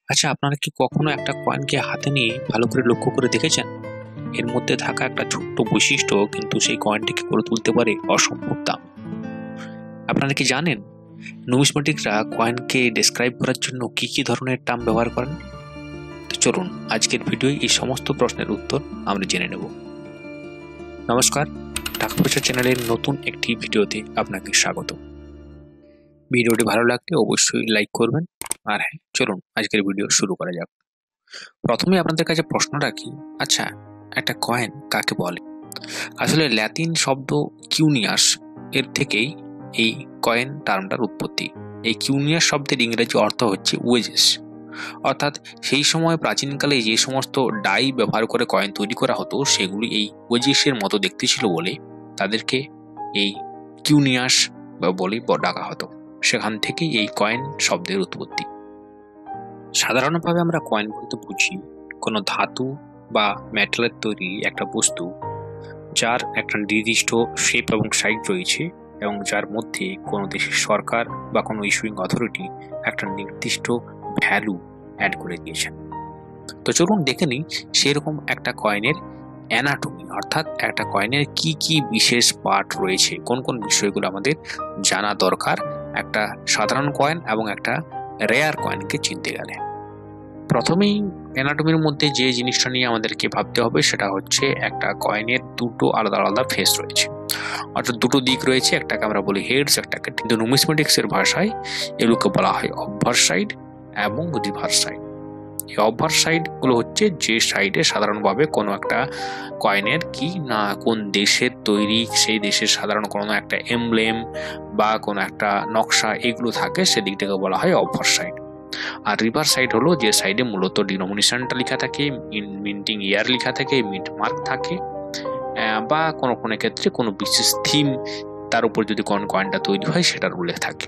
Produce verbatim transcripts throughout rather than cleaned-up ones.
আচ্ছা, আপনারা কি কখনো একটা কয়েনকে হাতে নিয়ে ভালো করে লক্ষ্য করে দেখেছেন? এর মধ্যে থাকা একটা ছোট্ট বৈশিষ্ট্য কিন্তু সেই কয়েনটিকে করে তুলতে পারে অসম্ভব দাম। আপনারা কি জানেন নুমিসমেটিকরা কয়েনকে ডেসক্রাইব করার জন্য কি কি ধরনের টার্ম ব্যবহার করেন? তো চলুন আজকের ভিডিওয় এই সমস্ত প্রশ্নের উত্তর আমরা জেনে নেব। নমস্কার, টাকা পয়সা চ্যানেলের নতুন একটি ভিডিওতে আপনাকে স্বাগত। ভিডিওটি ভালো লাগলে অবশ্যই লাইক করবেন। আর হ্যাঁ, চলুন আজকের ভিডিও শুরু করা যাক। প্রথমে আপনাদের কাছে প্রশ্ন রাখি, আচ্ছা একটা কয়েন কাকে বলে? আসলে ল্যাতিন শব্দ কিউনিয়াস এর থেকেই এই কয়েন টার্মটার উৎপত্তি। এই কিউনিয়াস শব্দের ইংরেজি অর্থ হচ্ছে ওয়েজেস, অর্থাৎ সেই সময় প্রাচীনকালে যে সমস্ত ডাই ব্যবহার করে কয়েন তৈরি করা হতো সেগুলি এই ওয়েজেসের মতো দেখতে ছিল বলে তাদেরকে এই কিউনিয়াস বলে ডাকা হতো। সেখান থেকে এই কয়েন শব্দের উৎপত্তি। সাধারণভাবে আমরা কয়েন বলতে বুঝি কোনো ধাতু বা মেটালের তৈরি একটা বস্তু যার একটা নির্দিষ্ট শেপ এবং সাইজ রয়েছে এবং যার মধ্যে কোনো দেশের সরকার বা কোনো ইস্যুইং অথরিটি একটা নির্দিষ্ট ভ্যালু অ্যাড করে দিয়েছেন। তো চলুন দেখে নিই সেরকম একটা কয়েনের অ্যানাটমি, অর্থাৎ একটা কয়েনের কি কি বিশেষ পার্ট রয়েছে, কোন কোন বিষয়গুলো আমাদের জানা দরকার একটা সাধারণ কয়েন এবং একটা রেয়ার কয়েনকে চিনতে গেলে। প্রথমেই অ্যানাটমির মধ্যে যে জিনিসটা নিয়ে আমাদেরকে ভাবতে হবে সেটা হচ্ছে একটা কয়েনের দুটো আলাদা আলাদা ফেস রয়েছে, অর্থাৎ দুটো দিক রয়েছে। একটাকে আমরা বলি হেডস, একটাকে কিন্তু নুমিসমেটিক্স এর ভাষায় এগুলোকে বলা হয় অবভার্স সাইড এবং রিভার্স সাইড। এই অবভার্স সাইড গুলো হচ্ছে যে সাইডে সাধারণভাবে কোনো একটা কয়েনের কি না কোন দেশের তৈরি, সেই দেশের সাধারণ কোনো একটা এমব্লেম বা কোনো একটা নকশা এগুলো থাকে, সেদিকটাকে বলা হয় অবভার্স সাইড। আর রিভার্স সাইড হলো যে সাইডে মূলত ডিনোমিনেশনটা লেখা থাকে, মিন্টিং ইয়ার লেখা থাকে, মিন্ট মার্ক থাকে, বা কোনো কোনো ক্ষেত্রে কোনো বিশেষ থিম তার উপর যদি কোন কয়েনটা তৈরি হয় সেটার উল্লেখ থাকে।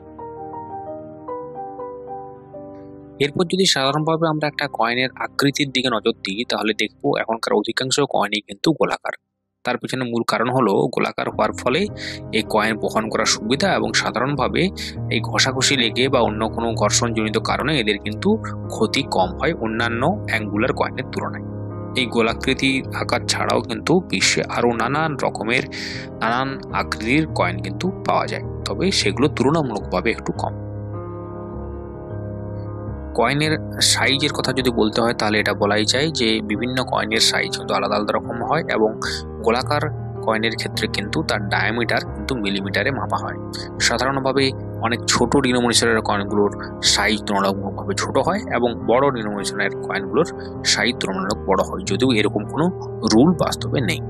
এরপর যদি সাধারণভাবে আমরা একটা কয়েনের আকৃতির দিকে নজর দিই তাহলে দেখবো এখনকার অধিকাংশ কয়েনই কিন্তু গোলাকার। তার পিছনে মূল কারণ হলো গোলাকার হওয়ার ফলে এই কয়েন বহন করার সুবিধা এবং সাধারণভাবে এই ঘষাঘষি লেগে বা অন্য কোনো ঘর্ষণজনিত কারণে এদের কিন্তু ক্ষতি কম হয় অন্যান্য অ্যাঙ্গুলার কয়েনের তুলনায়। এই গোলাকৃতির আকার ছাড়াও কিন্তু বিশ্বে আরো নানান রকমের নানান আকৃতির কয়েন কিন্তু পাওয়া যায়, তবে সেগুলো তুলনামূলকভাবে একটু কম। কয়েনের সাইজের কথা যদি বলতে হয় তাহলে এটা বলাই যায় যে বিভিন্ন কয়েনের সাইজ কিন্তু আলাদা আলাদা রকম হয় এবং গোলাকার কয়েনের ক্ষেত্রে কিন্তু তার ডায়ামিটার কিন্তু মিলিমিটারে মাপা হয়। সাধারণভাবে অনেক ছোট ডিনোমিনেশনের কয়েনগুলোর সাইজ তুলনামূলকভাবে ছোট হয় এবং বড় ডিনোমিনেশনের কয়েনগুলোর সাইজ তুলনামূলক বড় হয়, যদিও এরকম কোনো রুল বাস্তবে নেই।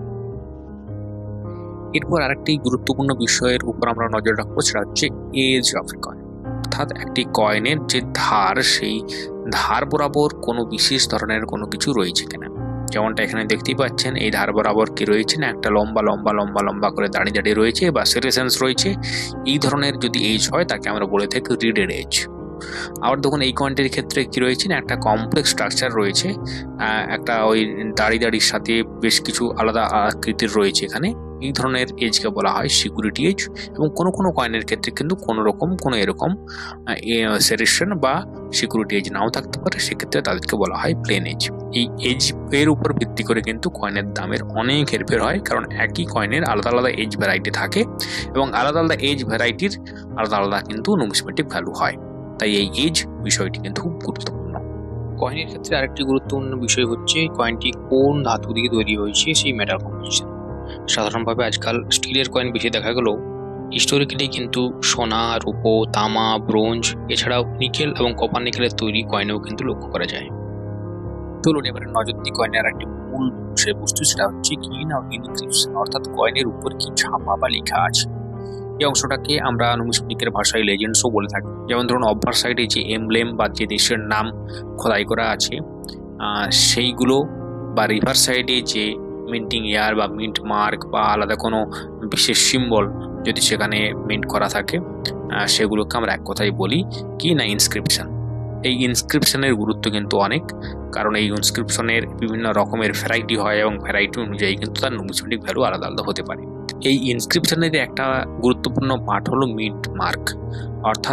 এরপর আরেকটি গুরুত্বপূর্ণ বিষয়ের উপর আমরা নজর রাখবো, সেটা হচ্ছে এজ অফ কয়েন, অর্থাৎ একটি কয়েনের যে ধার সেই ধার বরাবর কোনো বিশেষ ধরনের কোনো কিছু রয়েছে কিনা। যেমনটা এখানে দেখতেই পাচ্ছেন এই ধার বরাবর কি রয়েছে না একটা লম্বা লম্বা লম্বা লম্বা করে দাঁড়িয়ে দাঁড়িয়ে রয়েছে বা সেরেসেন্স রয়েছে। এই ধরনের যদি এজ হয় তাকে আমরা বলে থাকি রিডেড এজ। আবার দেখুন এই কয়েনটির ক্ষেত্রে কি রয়েছে না একটা কমপ্লেক্স স্ট্রাকচার রয়েছে, একটা ওই দাড়ি দাড়ির সাথে বেশ কিছু আলাদা আকৃতির রয়েছে এখানে। এই ধরনের এজকে বলা হয় সিকিউরিটি এজ এবং কোনো কোনো কয়েনের ক্ষেত্রে কিন্তু কোনো রকম কোনো এরকম সেরেশন বা সিকিউরিটি এজ নাও থাকতে পারে, সেক্ষেত্রে তাদেরকে বলা হয় প্লেন এজ। এই এজ এর উপর ভিত্তি করে কিন্তু কয়েনের দামের অনেক হেরফের হয়, কারণ একই কয়েনের আলাদা আলাদা এজ ভ্যারাইটি থাকে এবং আলাদা আলাদা এজ ভ্যারাইটির আলাদা আলাদা কিন্তু নুমিসমেটিক ভ্যালু হয়। তাই এই এজ বিষয়টি কিন্তু খুব গুরুত্বপূর্ণ। কয়েনের ক্ষেত্রে আরেকটি গুরুত্বপূর্ণ বিষয় হচ্ছে কয়েনটি কোন ধাতু দিয়ে তৈরি হয়েছে সেই মেটাল কম্পোজিশন। সাধারণভাবে আজকাল স্টিলের কয়েন বেশি দেখা গেলেও হিস্টোরিক্যালি কিন্তু সোনা, রূপো, তামা, ব্রোঞ্জ এছাড়াও নিকেল এবং কপার নিকেলের তৈরি কয়েনেও কিন্তু লক্ষ্য করা যায়। চলুন এবারে নজর দিই কয়েনের একটি মূল বিষয়বস্তু, সেটা হচ্ছে কি না ইনক্রিপশন, অর্থাৎ কয়েনের উপর কি ছাপা বা লেখা আছে। এই অংশটাকে আমরা নুমিসমেটিকের ভাষায় লেজেন্ডসও বলে থাকি। যেমন ধরুন অবভার্স সাইডে যে এমব্লেম বা যে দেশের নাম খোদাই করা আছে সেইগুলো, বা রিভার্স সাইডে যে মিন্টিং ইয়ার বা মিন্ট মার্ক বা আলাদা কোনো বিশেষ সিম্বল যদি সেখানে মিন্ট করা থাকে সেগুলোকে আমরা এক কথায় বলি কি না ইনস্ক্রিপশন। এই ইনস্ক্রিপশনের গুরুত্ব কিন্তু অনেক, কারণ এই ইনস্ক্রিপশনের বিভিন্ন রকমের ভ্যারাইটি হয় এবং ভ্যারাইটি অনুযায়ী কিন্তু তার নুমিসমেটিক ভ্যালু আলাদা আলাদা হতে পারে। এই ইনস্ক্রিপশনের একটা গুরুত্বপূর্ণ পার্ট হলো মিন্ট মার্ক, অর্থাৎ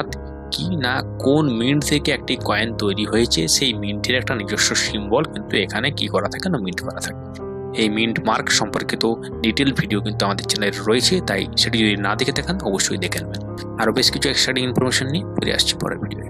কি না কোন মিন্ট থেকে একটি কয়েন তৈরি হয়েছে, সেই মিন্টের একটা নিজস্ব সিম্বল কিন্তু এখানে কি করা থাকে না মিন্ট করা থাকে। এই মিন্ট মার্ক সম্পর্কিত ডিটেল ভিডিও কিন্তু আমাদের চ্যানেলে রয়েছে, তাই সেটি যদি না দেখে থাকেন অবশ্যই দেখে নেবেন। আরও বেশ কিছু এক্সাইটিং ইনফরমেশন নিয়ে ফিরে আসছি পরের ভিডিও।